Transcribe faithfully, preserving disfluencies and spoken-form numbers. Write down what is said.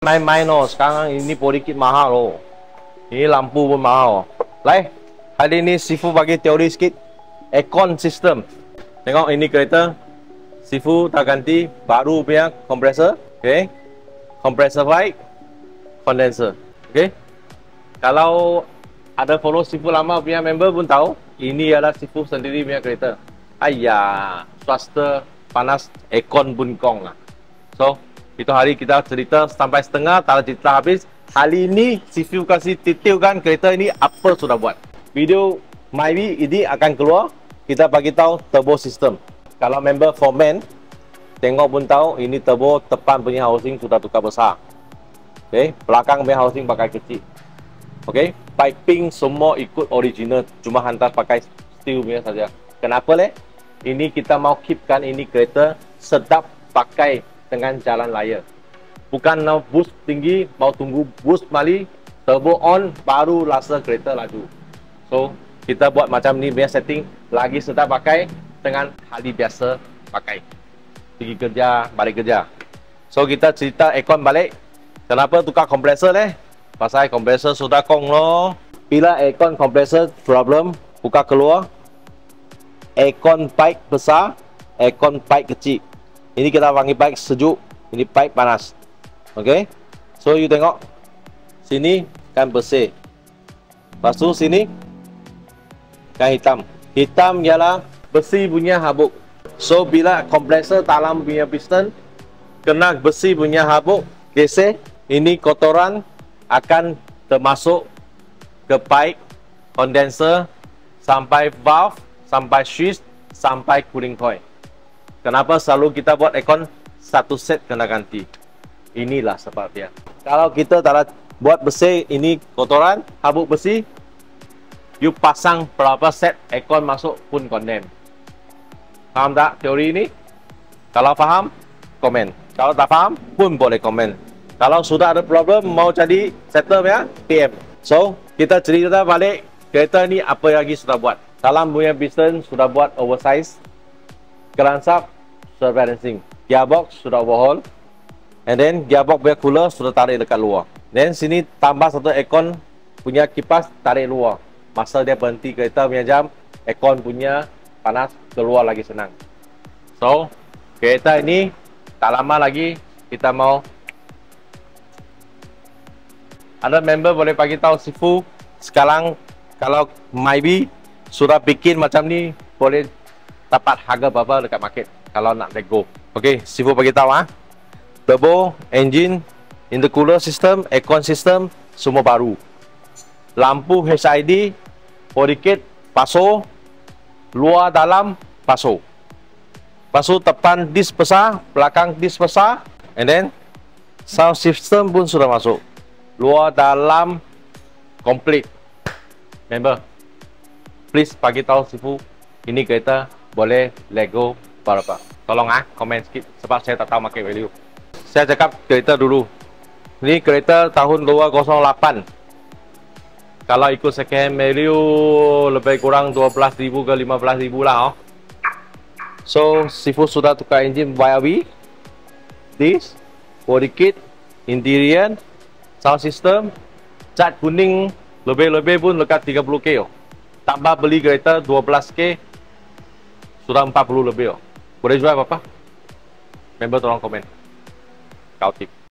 Main-main oh, sekarang ini sedikit mahal loh. Ini lampu pun mahal. Lai, hari ini Sifu bagi teori sikit. Aircon system. Tengok ini kereta. Sifu dah ganti baru punya kompresor. Okay. Kompresor baik. Condenser. Okay. Kalau ada follow Sifu lama punya member pun tahu. Ini adalah Sifu sendiri punya kereta. Ayah, swasta panas aircon pun kong lah. So, itu hari kita cerita sampai setengah, tak cerita habis. Hari ini Sifu kasih titipkan kereta ini apa sudah buat. Video Myvi ini akan keluar. Kita bagi tahu turbo system. Kalau member foreman tengok pun tahu ini turbo depan punya housing sudah tukar besar. Okay, belakang punya housing pakai kecil. Okay, piping semua ikut original, cuma hantar pakai steel punya saja. Kenapa leh? Ini kita mau keepkan ini kereta sedap pakai dengan jalan raya. Bukan nak boost tinggi, mau tunggu boost mali, turbo on, baru rasa kereta laju. So, kita buat macam ni punya setting, lagi sedap pakai dengan hari biasa pakai. Pergi kerja, balik kerja. So, kita cerita aircon balik. Kenapa tukar kompresor leh? Pasal kompresor sudah kong loh. Bila aircon kompresor problem, buka keluar. Aircon pipe besar, aircon pipe kecil. Ini kita panggil pipe sejuk, ini pipe panas. Okay, so you tengok sini kan bersih. Lepas tu sini kan hitam. Hitam ialah besi punya habuk. So bila kompresor dalam punya piston kena besi punya habuk, geser, ini kotoran akan termasuk ke pipe, condenser, sampai valve, sampai switch, sampai cooling coil. Kenapa selalu kita buat aircon satu set kena ganti? Inilah sebabnya. Kalau kita tak buat bersih ini kotoran, habuk besi, you pasang berapa set aircon masuk pun condemn. Faham tak teori ini? Kalau faham, komen. Kalau tak faham pun boleh komen. Kalau sudah ada problem mau jadi settle ya, P M. So, kita cerita balik kereta ni apa lagi sudah buat. Dalam punya piston sudah buat oversize. Crankshaft sudah balancing. Gearbox sudah overhaul. And then gearbox punya cooler sudah tarik dekat luar. Then sini tambah satu aircon punya kipas tarik luar. Masa dia berhenti kereta punya jam, aircon punya panas keluar lagi senang. So, kereta ini tak lama lagi kita mau. Ada member boleh bagi tahu Sifu sekarang kalau Myvi sudah bikin macam ni boleh dapat harga berapa dekat market kalau nak let go. Okey, Sifu bagi tahu ah. Turbo, engine, intercooler system, aircon system semua baru. Lampu H I D, sedikit paso, luar dalam paso. Paso depan disk besar, belakang disk besar, and then sound system pun sudah masuk. Luar dalam komplit. Member, please bagi tahu Sifu ini kereta boleh let go berapa. Tolong ah komen sikit sebab saya tak tahu market value. Saya cakap kereta dulu. Ini kereta tahun dua ribu lapan. Kalau ikut second hand value lebih kurang dua belas ribu ke lima belas ribu lah. Oh. So Sifu sudah tukar engine Y R V, this, body kit, interior, sound system, cat kuning lebih-lebih pun dekat tiga puluh ribu. Oh. Tambah beli kereta dua belas ribu sudah empat puluh lebih. Oh. Boleh jual apa? Member tolong komen. Kau tip.